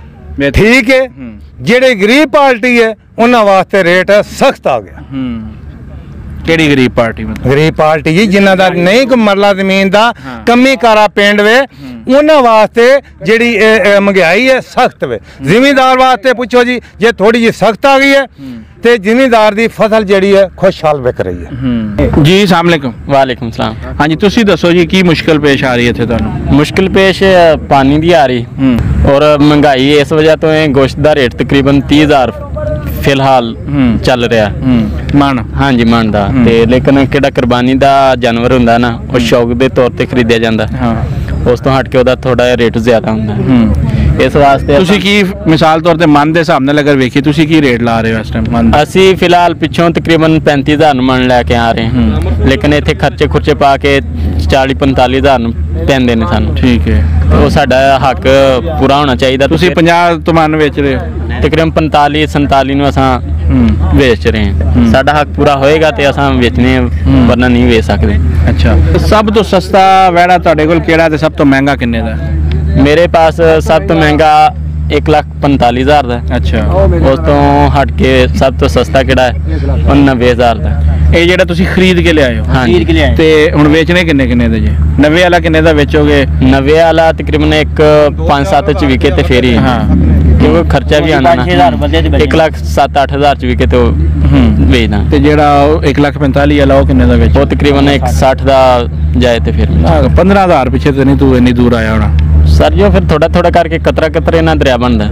ਠੀਕ ਹੈ ਜਿਹੜੇ ਗਰੀਬ ਪਾਰਟੀ ਹੈ ਉਹਨਾਂ ਵਾਸਤੇ ਰੇਟ ਸਖਤ ਆ ਗਿਆ ਹੂੰ ਕਿਹੜੀ ਗਰੀਬ ਪਾਰਟੀ ਮਤਲਬ? ਗਰੀਬ ਪਾਰਟੀ ਜੀ ਜਿਨ੍ਹਾਂ ਦਾ ਨਹੀਂ ਕੋਈ ਮਰਲਾ ਜ਼ਮੀਨ ਦਾ ਕਮੀ ਕਾਰਾ ਪਿੰਡ ਵੇ ਉਹਨਾਂ ਵਾਸਤੇ ਜਿਹੜੀ ਇਹ- ਇਹ ਮਹਿੰਗਾਈ ਹੈ ਸਖਤ ਵੇ ਜ਼ਿਮੀਂਦਾਰ ਵਾਸਤੇ ਪੁੱਛੋ ਜੀ ਜੇ ਥੋੜੀ ਜਿਹੀ ਸਖਤ ਆ ਗਈ ਹੈ ਤੇ ਜ਼ਿਮੀਂਦਾਰ ਦੀ ਫਸਲ ਜਿਹੜੀ ਹੈ ਖੁਸ਼ਹਾਲ ਵਿਕ ਰਹੀ ਹੈ ਜੀ अस्सलाम वालेकुम। वालेकुम सलाम। ਹਾਂਜੀ ਤੁਸੀਂ ਦੱਸੋ ਜੀ ਕੀ ਮੁਸ਼ਕਲ ਪੇਸ਼ ਆ ਰਹੀ ਹੈ ਇੱਥੇ ਤੁਹਾਨੂੰ? मुश्किल पेश पानी दी आ रही ਹੂੰ और महंगाई इस वजह तो है गोश्त का रेट तकरीबन तीह हज़ार फिलहाल हूँ। चल रहा ਹੂੰ ਮਨ हाँ जी मन का हूँ। ते लेकिन किहड़ा कुर्बानी का जानवर हुंदा ना वो शौक के तौर पर खरीदया जाता ਹਾਂ उस तो हट के ਉਹਦਾ थोड़ा रेट ज्यादा हुंदा ਹੂੰ इस वास्ते ਤੁਸੀਂ ਕੀ ਮਿਸਾਲ ਤੌਰ ਤੇ ਮਨ ਦੇ ਹਿਸਾਬ ਨਾਲ ਅਗਰ ਵੇਖੀ ਤੁਸੀਂ ਕੀ ਰੇਟ ਲਾ ਰਹੇ ਹੋ ਇਸ ਟਾਈਮ ਮਨ ਦਾ? ਅਸੀਂ ਫਿਲਹਾਲ ਪਿੱਛੋਂ ਤਕਰੀਬਨ ਪੈਂਤੀ ਹਜ਼ਾਰ ਨੂੰ ਮਣ ਲੈ ਕੇ ਆ ਰਹੇ ਹਾਂ ਲੇਕਿਨ ਇੱਥੇ ਖਰਚੇ ਖੁਰਚੇ ਪਾ ਕੇ ਚਾਲੀ ਪੰਤਾਲੀ ਹਜ਼ਾਰ ਨੂੰ ਪੈਂਦੇ ਨੇ ਸਾਨੂੰ ਠੀਕ ਹੈ ਉਹ ਸਾਡਾ ਹੱਕ ਪੂਰਾ ਹੋਣਾ ਚਾਹੀਦਾ ਤੁਸੀਂ ਪੰਜਾਹ ਤੋਂ ਮਨ ਵੇਚ ਰਹੇ ਹੋ? ਤਕਰੀਬਨ ਪੰਤਾਲੀ ਸੰਤਾਲੀ ਨੂੰ ਅਸਾਂ ਹੂੰ ਵੇਚ ਰਹੇ ਹਾਂ ਸਾਡਾ ਹੱਕ ਪੂਰਾ ਹੋਏਗਾ ਤੇ ਅਸਾਂ ਵੇਚਨੇ ਵਰਨਾ ਨਹੀਂ ਵੇਚ ਸਕਦੇ। ਅੱਛਾ ਸਭ ਤੋਂ ਸਸਤਾ ਵੈੜਾ ਤੁਹਾਡੇ ਕੋਲ ਕਿਹੜਾ ਤੇ ਸਭ ਤੋਂ ਮਹਿੰਗਾ ਕਿੰਨੇ ਦਾ? ਮੇਰੇ ਪਾਸ ਸਭ ਤੋਂ ਮਹਿੰਗਾ एक लाख पैंताली हज़ार ਦਾ। ਅੱਛਾ ਉਸ ਤੋਂ ਹਟ ਕੇ ਸਭ ਤੋਂ ਸਸਤਾ ਕਿਹੜਾ ਹੈ ਉਹ ਨੱਬੇ ਹਜ਼ਾਰ ਦਾ। ਇਹ ਜਿਹੜਾ ਤੁਸੀਂ ਖਰੀਦ ਕੇ ਲਿਆਏ ਹੋ ਹਾਂਜੀ ਖਰੀਦ ਕੇ ਲਿਆਏ ਤੇ ਹੁਣ ਵੇਚਣੇ ਕਿੰਨੇ ਕਿੰਨੇ ਦੇ ਜੀ? ਨੱਬੇ ਵਾਲਾ ਕਿੰਨੇ ਦਾ ਵੇਚੋਗੇ? ਨੱਬੇ ਵਾਲਾ ਤਕਰੀਬਨ ਇੱਕ ਪੰਜ ਸੱਤ ਚ ਵਿਕੇ ਤੇ ਫੇਰ ਹੀ ਹਾਂ ਕਿਉਂਕਿ ਖਰਚਾ ਵੀ ਆਣਾ ਨਾ ਇੱਕ ਲੱਖ ਸੱਤ ਅੱਠ ਹਜ਼ਾਰ ਚ ਵਿਕੇ ਤੇ ਉਹ ਵੇਚਣਾ ਤੇ ਜਿਹੜਾ ਉਹ ਇੱਕ ਲੱਖ ਪੈਂਤਾਲੀ ਵਾਲਾ ਉਹ ਕਿੰਨੇ ਦਾ ਵੇਚ? ਉਹ ਤਕਰੀਬਨ ਇੱਕ ਸੱਠ ਦਾ ਜਾਏ ਤੇ ਫਿਰ ਪੰਦਰਾਂ ਹਜ਼ਾਰ ਪਿੱਛੇ ਤੇ ਨਹੀਂ ਤੂੰ ਇੰਨੀ ਦੂਰ ਆਇਆ ਹੋਣਾ ਸਰ ਜੋ ਫਿਰ ਥੋੜਾ ਥੋੜਾ ਕਰਕੇ ਕਤਰਾ ਕਤਰੇ ਨਾਲ ਦਰਿਆ ਬਣਦਾ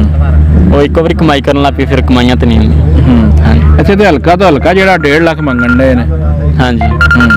ਉਹ ਇੱਕੋ ਵਾਰੀ ਕਮਾਈ ਕਰਨ ਲੱਗ ਪਈ ਫਿਰ ਕਮਾਈਆਂ ਤੇ ਨਹੀਂ ਹੁੰਦੀਆਂ। ਹਾਂਜੀ ਇੱਥੇ ਤੇ ਹਲਕਾ ਤੋਂ ਹਲਕਾ ਜਿਹੜਾ ਡੇਢ ਲੱਖ ਮੰਗਣ ਦੇ ਨੇ ਹਾਂਜੀ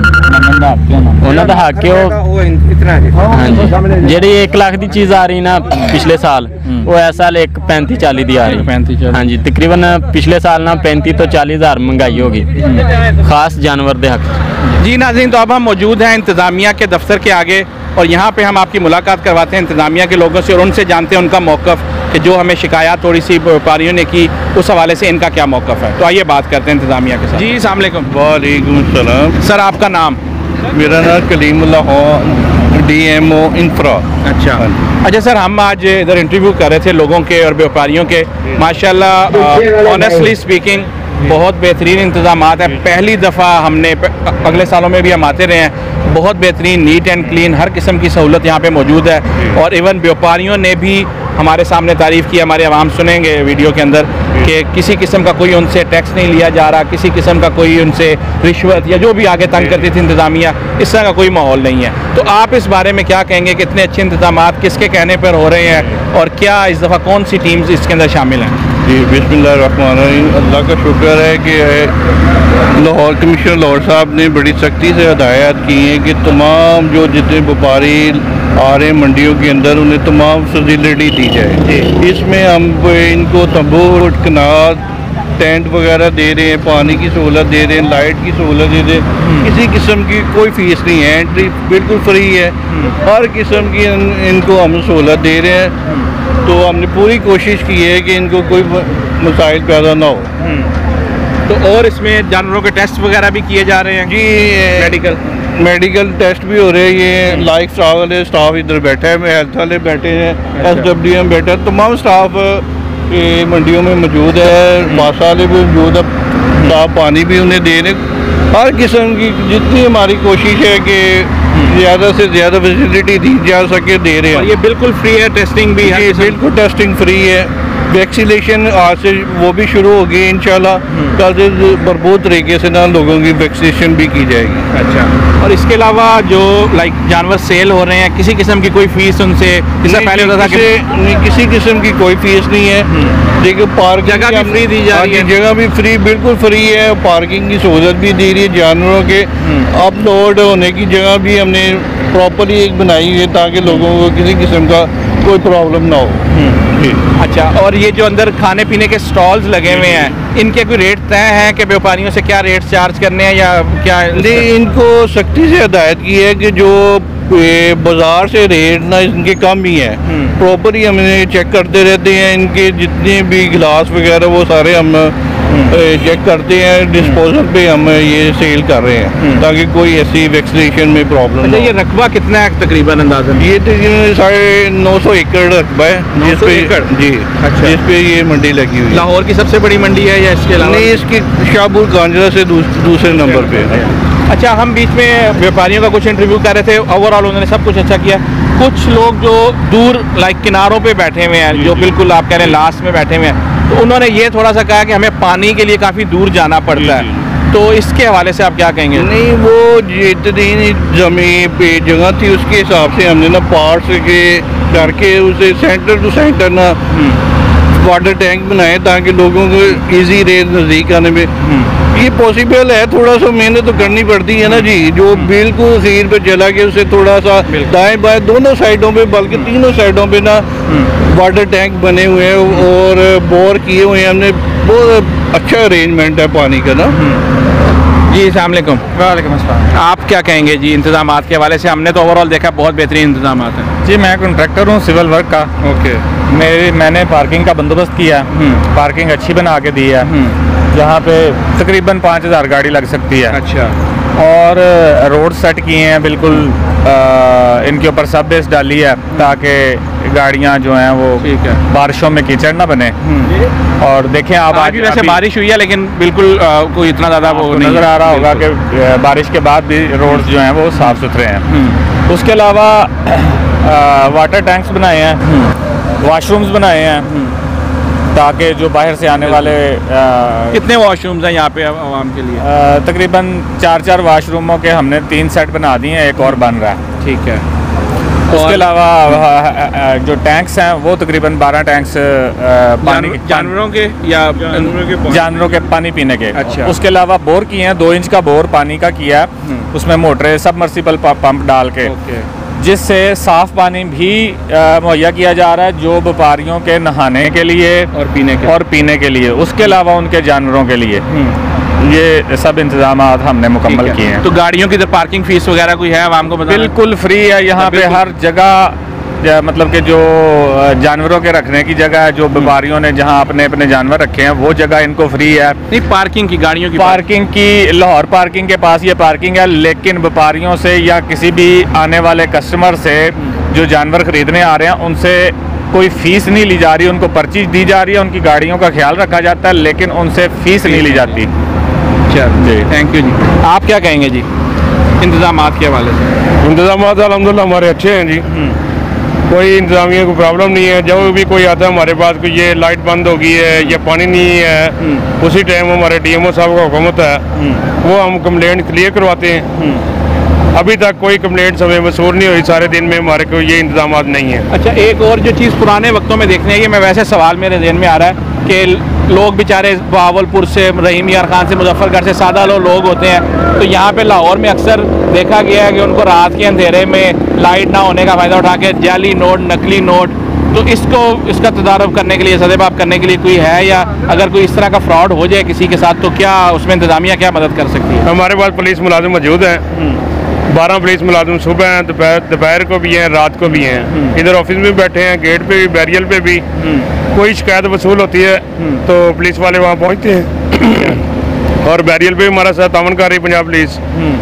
ਉਹਨਾਂ ਦਾ ਹੱਕ ਹੈ ਉਹ ਹਾਂਜੀ ਜਿਹੜੀ ਇੱਕ ਲੱਖ ਦੀ ਚੀਜ਼ ਆ ਰਹੀ ਨਾ ਪਿਛਲੇ ਸਾਲ ਉਹ ਇਸ ਸਾਲ ਇੱਕ ਪੈਂਤੀ ਚਾਲੀ ਦੀ ਆ ਰਹੀ ਹਾਂਜੀ ਤਕਰੀਬਨ पिछले साल ना पैंतीस तो चालीस हज़ार महंगाई होगी खास जानवर दे हक। जी नाज़रीन तो अब हम मौजूद हैं इंतज़ामिया के दफ्तर के आगे और यहाँ पे हम आपकी मुलाकात करवाते हैं इंतज़ामिया के लोगों से और उनसे जानते हैं उनका मौक़िफ़ कि जो हमें शिकायत थोड़ी सी व्यापारियों ने की उस हवाले से इनका क्या मौक़िफ़ है। तो आइए बात करते हैं इंतज़ामिया के साथ। जी अस्सलाम वालेकुम। वालेकुम सलाम। सर आपका नाम? मेरा नाम Kalimullah D M O infra. अच्छा अच्छा सर हम आज इधर इंटरव्यू कर रहे थे लोगों के और व्यापारियों के माशाल्लाह ऑनेस्टली स्पीकिंग बहुत बेहतरीन इंतज़ाम है। पहली दफ़ा हमने अगले सालों में भी हम आते रहे हैं बहुत बेहतरीन नीट एंड क्लीन हर किस्म की सहूलत यहाँ पे मौजूद है और इवन व्यापारियों ने भी हमारे सामने तारीफ़ की। हमारे आवाम सुनेंगे वीडियो के अंदर कि किसी किस्म का कोई उनसे टैक्स नहीं लिया जा रहा किसी किस्म का कोई उनसे रिश्वत या जो भी आगे तंग करती थी इंतज़ामिया इस तरह का कोई माहौल नहीं है। तो आप इस बारे में क्या कहेंगे कितने अच्छे इंतज़ाम किसके कहने पर हो रहे हैं और क्या इस दफ़ा कौन सी टीम्स इसके अंदर शामिल हैं? जी बिस्मिल्लाहिर्रहमानिर्रहीम। अल्लाह का शुक्र है कि लाहौर कमिश्नर लाहौर साहब ने बड़ी सख्ती से हदायत की हैं कि तमाम जो जितने व्यापारी आ रहे हैं मंडियों के अंदर उन्हें तमाम फैसिलिटी दी जाए। इसमें हम इनको तंबू कनाल टेंट वगैरह दे रहे हैं, पानी की सहूलत दे रहे हैं, लाइट की सहूलत दे रहे हैं। किसी किस्म की कोई फीस नहीं है, एंट्री बिल्कुल फ्री है। हर किस्म की इन, इनको हम सहूलत दे रहे हैं। तो हमने पूरी कोशिश की है कि इनको कोई मसाइल पैदा ना हो। तो और इसमें जानवरों के टेस्ट वगैरह भी किए जा रहे हैं जी, मेडिकल मेडिकल टेस्ट भी हो रहे हैं। ये लाइफ स्टाफ वाले स्टाफ इधर बैठे हैं, हेल्थ वाले बैठे हैं, एस डब्ल्यू एम बैठे हैं, तमाम स्टाफ ये मंडियों में मौजूद है। बासा वाले भी मौजूद है, साफ पानी भी उन्हें दे रहे। हर किस्म की जितनी हमारी कोशिश है कि ज़्यादा से ज़्यादा फैसिलिटी दी जा सके दे रहे हैं। ये बिल्कुल फ्री है, टेस्टिंग भी है? बिल्कुल टेस्टिंग फ्री है। वैक्सीनेशन आज से वो भी शुरू होगी इंशाल्लाह। कल से भरपूर तरीके से ना लोगों की वैक्सीनेशन भी की जाएगी। अच्छा, और इसके अलावा जो लाइक जानवर सेल हो रहे हैं, किसी किस्म की कोई फीस उनसे जैसा पहले होता था कि नहीं, किसी किस्म की कोई फीस नहीं है। देखिए पार्क जगह भी फ्री दी जा रही है, जगह भी फ्री बिल्कुल फ्री है। पार्किंग की सहूलत भी दी रही है। जानवरों के अपलोड होने की जगह भी हमने प्रॉपरली एक बनाई है ताकि लोगों को किसी किस्म का कोई प्रॉब्लम ना हो। अच्छा, और ये जो अंदर खाने पीने के स्टॉल्स लगे हुए हैं, इनके कोई रेट तय हैं कि व्यापारियों से क्या रेट चार्ज करने हैं या क्या? नहीं, इनको सख्ती से हदायत की है कि जो बाजार से रेट ना इनके कम ही है। प्रॉपरली हमने चेक करते रहते हैं। इनके जितने भी गिलास वगैरह वो सारे हम चेक करते हैं। डिस्पोजल पे हम ये सेल कर रहे हैं ताकि कोई ऐसी वैक्सीनेशन में प्रॉब्लम ना हो। ये रकबा कितना है तकरीबन अंदाज़न? ये तकरीबन साढ़े नौ सौ एकड़ रकबा है जिस पे जी अच्छा जिस पे ये मंडी लगी हुई है। लाहौर की सबसे बड़ी मंडी है या इसके अलावा? नहीं, इसकी शाहपुर कांजरा से दूस, दूसरे नंबर पे है। अच्छा, हम बीच में व्यापारियों का कुछ इंटरव्यू कर रहे थे। ओवरऑल उन्होंने सब कुछ अच्छा किया। कुछ लोग जो दूर लाइक किनारों पे बैठे हुए हैं, जो बिल्कुल आप कह रहे हैं लास्ट में बैठे हुए हैं, तो उन्होंने ये थोड़ा सा कहा कि हमें पानी के लिए काफ़ी दूर जाना पड़ता है। तो इसके हवाले से आप क्या कहेंगे? नहीं, वो जितनी जमीन पे जगह थी उसके हिसाब से हमने ना पार्ट्स के करके उसे सेंटर टू सेंटर ना वाटर टैंक बनाए ताकि लोगों को इजी रहे नज़दीक आने में। ये पॉसिबल है। थोड़ा सा मेहनत तो करनी पड़ती है ना जी। जो बिल्कुल खीर पे चला के उसे थोड़ा सा दाएं बाएं दोनों साइडों पे बल्कि तीनों साइडों पे ना वाटर टैंक बने हुए हैं और बोर किए हुए हैं हमने। बहुत अच्छा अरेंजमेंट है पानी का ना। जी, अस्सलाम वालेकुम। वालेकुम अस्सलाम। आप क्या कहेंगे जी इंतजामात के हवाले से? हमने तो ओवरऑल देखा बहुत बेहतरीन इंतजामात हैं। जी, मैं कॉन्ट्रैक्टर हूँ सिविल वर्क का। ओके। मेरी मैंने पार्किंग का बंदोबस्त किया। पार्किंग अच्छी बना के दी है, जहाँ पे तकरीबन पाँच हज़ार गाड़ी लग सकती है। अच्छा। और रोड सेट किए हैं बिल्कुल। आ, इनके ऊपर सब बेस डाली है ताकि गाड़ियाँ जो हैं वो ठीक है बारिशों में कीचड़ ना बने। और देखें आप आज भी वैसे बारिश हुई है लेकिन बिल्कुल आ, कोई इतना ज़्यादा वो नहीं नज़र आ रहा होगा कि बारिश के बाद भी रोड्स जो हैं वो साफ़ सुथरे हैं। उसके अलावा वाटर टैंक्स बनाए हैं, वाशरूम्स बनाए हैं ताकि जो बाहर से आने वाले आ, कितने वॉशरूम्स हैं यहाँ पे आवाम के लिए? आ, तकरीबन चार चार वाशरूमों के हमने तीन सेट बना दिए हैं, एक और बन रहा है। ठीक है। उसके अलावा जो टैंक्स हैं वो तकरीबन बारह टैंक्स पानी जानवरों के या जानवरों के पानी पीने के। अच्छा। उसके अलावा बोर किए हैं, दो इंच का बोर पानी का किया है, उसमें मोटरें सबमर्सिबल पंप डाल के, जिससे साफ पानी भी मुहैया किया जा रहा है जो व्यापारियों के नहाने के लिए और पीने के और पीने के लिए। उसके अलावा उनके जानवरों के लिए ये सब इंतजाम हमने मुकम्मल किए हैं। तो गाड़ियों की इधर पार्किंग फीस वगैरह कोई है आवाम को बताना? बिल्कुल फ्री है यहाँ पे हर जगह। मतलब कि जो जानवरों के रखने की जगह है, जो व्यापारियों ने जहाँ अपने अपने जानवर रखे हैं वो जगह इनको फ्री है। नहीं, पार्किंग की गाड़ियों की पार्किंग की लाहौर पार्किंग के पास ये पार्किंग है, लेकिन व्यापारियों से या किसी भी आने वाले कस्टमर से जो जानवर खरीदने आ रहे हैं उनसे कोई फीस नहीं ली जा रही, उनको पर्ची दी जा रही है, उनकी गाड़ियों का ख्याल रखा जाता है, लेकिन उनसे फीस नहीं ली जाती। चल जी, थैंक यू जी। आप क्या कहेंगे जी इंतजामात के हवाले से? इंतजामात अल्हम्दुलिल्लाह हमारे अच्छे हैं जी। कोई इंतजामिया को प्रॉब्लम नहीं है। जब भी कोई आता है हमारे पास कि ये लाइट बंद हो गई है या पानी नहीं है, उसी टाइम हमारे डीएमओ साहब का हुक्म होता है, वो हम कंप्लेंट क्लियर करवाते हैं। अभी तक कोई कंप्लेंट हमें मसूर नहीं हुई, सारे दिन में हमारे को ये इंतजाम नहीं है। अच्छा, एक और जो चीज़ पुराने वक्तों में देखने की, मैं वैसे सवाल मेरे जहन में आ रहा है कि लोग बेचारे बहावलपुर से, रहीम यार खान से, मुजफ्फरगढ़ से सादा लो लोग होते हैं, तो यहाँ पे लाहौर में अक्सर देखा गया है कि उनको रात के अंधेरे में लाइट ना होने का फ़ायदा उठा के जाली नोट, नकली नोट, तो इसको इसका तदारब करने के लिए, सदेबाब करने के लिए कोई है, या अगर कोई इस तरह का फ्रॉड हो जाए किसी के साथ तो क्या उसमें इंतजामिया क्या मदद कर सकती है? हमारे पास पुलिस मुलाजिम मौजूद हैं, बारह पुलिस मुलाजिम सुबह हैं, दोपहर दोपहर को भी हैं, रात को भी हैं। इधर ऑफिस में बैठे हैं, गेट पे भी, बैरियल पे भी। कोई शिकायत वसूल होती है तो पुलिस वाले वहाँ पहुँचते हैं और बैरियल पे भी हमारा साथ तावन कर रही पंजाब पुलिस,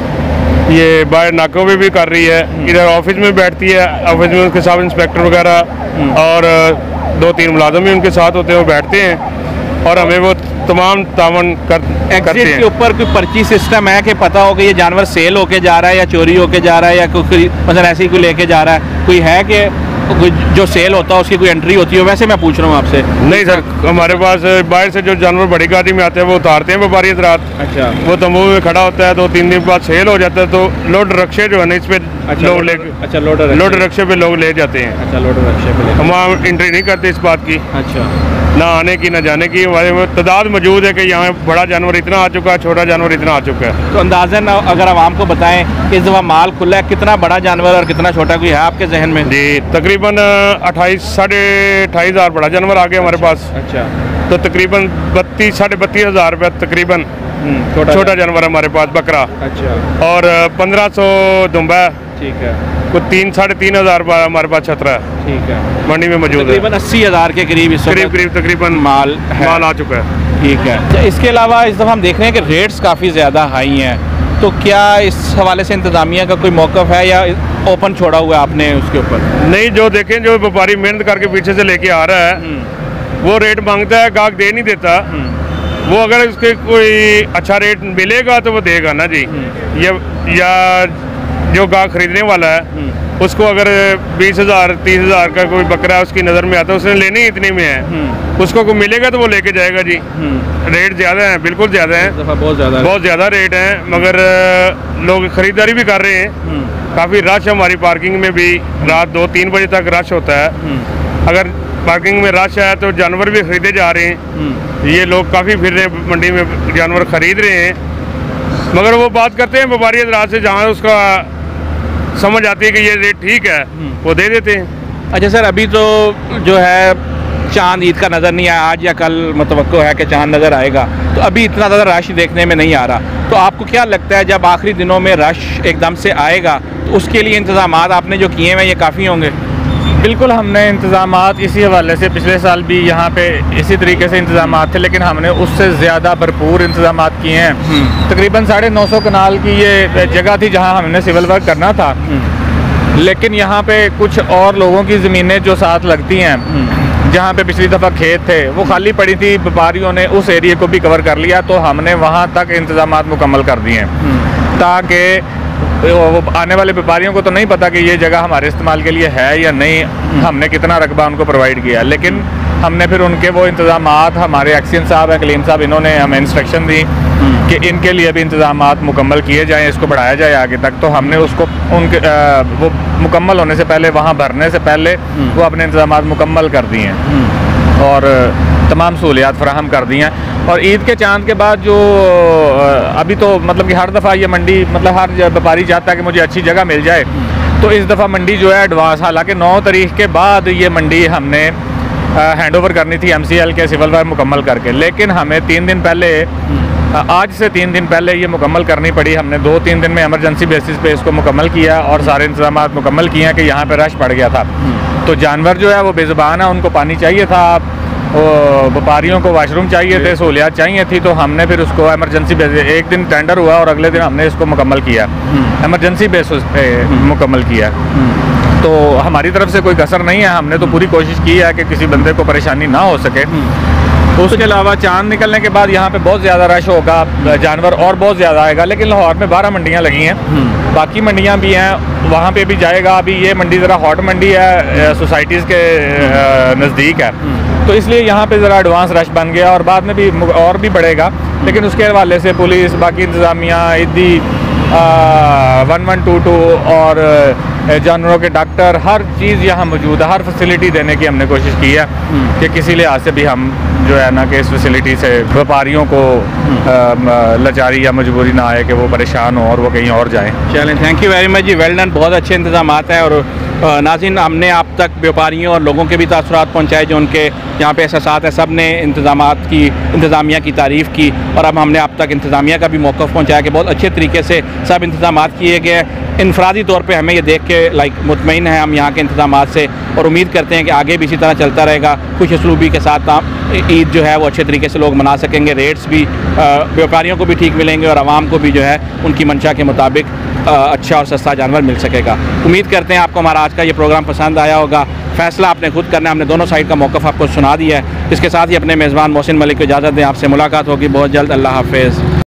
ये बाहर नाकों पे भी कर रही है। इधर ऑफिस में बैठती है, ऑफिस में उनके साथ इंस्पेक्टर वगैरह और दो तीन मुलाजिम भी उनके साथ होते हैं, वो बैठते हैं और हमें वो तमाम तावन कर, करते हैं। के ऊपर कोई पर्ची सिस्टम है कि पता हो कि ये जानवर सेल होके जा रहा है या चोरी होके जा रहा है या कोई मतलब ऐसे ही कोई लेके जा रहा है, कोई है कि जो सेल होता है उसकी कोई एंट्री होती है? वैसे मैं पूछ रहा हूँ आपसे। नहीं सर, हमारे पास बाहर से जो जानवर बड़ी गाड़ी में आते हैं वो उतारते हैं व्यापारी रात। अच्छा। वो तंबू में खड़ा होता है, दो तीन दिन बाद सेल हो जाता है, तो लोड रक्शे जो है ना इस पे अच्छा, लोग ले अच्छा लोडर लोड रक्शे पे लोग ले जाते हैं। अच्छा, लोडर रक्शे पे हम वहाँ एंट्री नहीं करते इस बात की, अच्छा, ना आने की ना जाने की। हमारे में तादाद मौजूद है कि यहाँ बड़ा जानवर इतना आ चुका है, छोटा जानवर इतना आ चुका है। तो अंदाजन अगर आवाम को बताएं कि इस दफ़ा माल खुला है, कितना बड़ा जानवर और कितना छोटा कोई है आपके जहन में? जी, तकरीबन अट्ठाईस साढ़े अट्ठाईस हज़ार बड़ा जानवर आ गया हमारे पास। अच्छा, तो तकरीबन बत्तीस साढ़े बत्तीस हज़ार रुपये तकरीबन छोटा जानवर हमारे पास बकरा। अच्छा, और पंद्रह सौ दुम्बा, ठीक है, कुछ तीन साढ़े तीन हज़ार हमारे पास छतरा है, ठीक है, मंडी में मौजूद है। तकरीबन अस्सी हज़ार के करीब इस करीब करीब तकरीबन माल माल आ चुका है। ठीक है। इसके अलावा इस दफ़ा हम देख रहे हैं कि रेट्स काफ़ी ज़्यादा हाई हैं, तो क्या इस हवाले से इंतज़ामिया का कोई मौक़िफ़ है या ओपन छोड़ा हुआ है आपने उसके ऊपर? नहीं, जो देखें जो व्यापारी मेहनत करके पीछे से लेके आ रहा है वो रेट मांगता है, गाहक दे नहीं देता। वो अगर उसके कोई अच्छा रेट मिलेगा तो वो देगा ना जी। या, या जो गाहक खरीदने वाला है उसको अगर बीस हज़ार तीस हज़ार का कोई बकरा उसकी नज़र में आता है, उसने लेनी ही इतनी में है, उसको कोई मिलेगा तो वो लेके जाएगा जी। रेट ज़्यादा है, बिल्कुल ज़्यादा है, बहुत ज़्यादा बहुत ज़्यादा रेट है, मगर लोग ख़रीदारी भी कर रहे हैं। काफ़ी रश है हमारी पार्किंग में भी, रात दो तीन बजे तक रश होता है। अगर पार्किंग में रश है तो जानवर भी खरीदे जा रहे हैं, ये लोग काफ़ी फिर रहे हैं मंडी में, जानवर खरीद रहे हैं, मगर वो बात करते हैं व्यापारी हज़रात से, जहाँ उसका समझ आती है कि ये रेट ठीक है वो दे देते हैं। अच्छा सर, अभी तो जो है चांद ईद का नज़र नहीं आया, आज या कल मुतवक्को है कि चांद नज़र आएगा, तो अभी इतना ज़्यादा रश देखने में नहीं आ रहा, तो आपको क्या लगता है जब आखिरी दिनों में रश एकदम से आएगा तो उसके लिए इंतज़ामात आपने जो किए हैं ये काफ़ी होंगे? बिल्कुल, हमने इंतज़ामात इसी हवाले से पिछले साल भी यहाँ पे इसी तरीके से इंतज़ामात थे, लेकिन हमने उससे ज़्यादा भरपूर इंतज़ामात किए हैं। तकरीबन साढ़े नौ सौ कनाल की ये जगह थी जहाँ हमने सिविल वर्क करना था, लेकिन यहाँ पे कुछ और लोगों की ज़मीनें जो साथ लगती हैं, जहाँ पे पिछली दफ़ा खेत थे वो खाली पड़ी थी, व्यापारियों ने उस एरिया को भी कवर कर लिया, तो हमने वहाँ तक इंतज़ामात मुकम्मल कर दिए हैं ताकि वो आने वाले व्यापारियों को तो नहीं पता कि ये जगह हमारे इस्तेमाल के लिए है या नहीं, हमने कितना रकबा उनको प्रोवाइड किया, लेकिन हमने फिर उनके वो इंतज़ामात, हमारे एक्सीन साहब हैं, कलीम साहब, इन्होंने हमें इंस्ट्रक्शन दी कि इनके लिए भी इंतज़ामात मुकम्मल किए जाएँ, इसको बढ़ाया जाए आगे तक, तो हमने उसको उनके आ, वो मुकम्मल होने से पहले, वहाँ भरने से पहले वो अपने इंतज़ामात मुकम्मल कर दिए हैं और तमाम सहूलियात फराहम कर दी हैं। और ईद के चांद के बाद जो अभी तो मतलब कि हर दफ़ा ये मंडी, मतलब हर व्यापारी चाहता है कि मुझे अच्छी जगह मिल जाए, तो इस दफ़ा मंडी जो है एडवांस, हालांकि नौ तारीख के बाद ये मंडी हमने हैंड ओवर करनी थी एमसीएल के सिविल वर्क मुकम्मल करके, लेकिन हमें तीन दिन पहले, आज से तीन दिन पहले ये मुकम्मल करनी पड़ी। हमने दो तीन दिन में एमरजेंसी बेसिस पे इसको मुकम्मल किया और सारे इंतजाम मुकम्मल किए हैं कि यहाँ पे रश पड़ गया था, तो जानवर जो है वो बेज़ुबान है, उनको पानी चाहिए था, व्यापारियों को वाशरूम चाहिए थे, सहूलियात चाहिए थी, तो हमने फिर उसको एमरजेंसी बेसिस, एक दिन टेंडर हुआ और अगले दिन हमने इसको मुकम्मल किया, एमरजेंसी बेसिस पे मुकम्मल किया। तो हमारी तरफ से कोई कसर नहीं है, हमने तो पूरी कोशिश की है कि किसी बंदे को परेशानी ना हो सके। तो उसके अलावा चांद निकलने के बाद यहाँ पे बहुत ज़्यादा रश होगा, जानवर और बहुत ज़्यादा आएगा, लेकिन लाहौर में बारह मंडियाँ लगी हैं, बाकी मंडियाँ भी हैं, वहाँ पे भी जाएगा। अभी ये मंडी ज़रा हॉट मंडी है, सोसाइटीज़ के नज़दीक है, तो इसलिए यहाँ पे ज़रा एडवांस रश बन गया और बाद में भी और भी बढ़ेगा, लेकिन उसके हवाले से पुलिस, बाकी इंतज़ामिया, ईदी वन वन टू टू और जानवरों के डॉक्टर, हर चीज़ यहाँ मौजूद है, हर फैसिलिटी देने की हमने कोशिश की है कि किसी लिहाज से भी हम जो है ना कि इस फैसिलिटी से व्यापारियों को लाचारी या मजबूरी ना आए कि वो परेशान हो और वो कहीं और जाएं। चलें, थैंक यू वेरी मच जी, वेल डन। बहुत अच्छे इंतजाम हैं और नाज़रीन, हमने आप तक व्यापारियों और लोगों के भी तासुरात पहुँचाए जो उनके यहाँ पे एहसासात है। सब ने इंतजामात की, इंतज़ामिया की तारीफ़ की और अब हमने आप तक इंतज़ामिया का भी मौक़िफ़ पहुँचाया कि बहुत अच्छे तरीके से सब इंतजामात किए गए। इनफरादी तौर पे हमें ये देख के लाइक मुतमईन है हम यहाँ के इंतजामात से और उम्मीद करते हैं कि आगे भी इसी तरह चलता रहेगा। खुश उसलूबी के साथ ईद जो है वो अच्छे तरीके से लोग मना सकेंगे, रेट्स भी व्यापारियों को भी ठीक मिलेंगे और आवाम को भी जो है उनकी मंशा के मुताबिक अच्छा और सस्ता जानवर मिल सकेगा। उम्मीद करते हैं आपको हमारा आज का ये प्रोग्राम पसंद आया होगा। फैसला आपने खुद करना है, हमने दोनों साइड का मौक़िफ़ आपको सुना दिया है। इसके साथ ही अपने मेज़बान मोहसिन मलिक को इजाज़त दें, आपसे मुलाकात होगी बहुत जल्द। अल्लाह हाफ़िज़।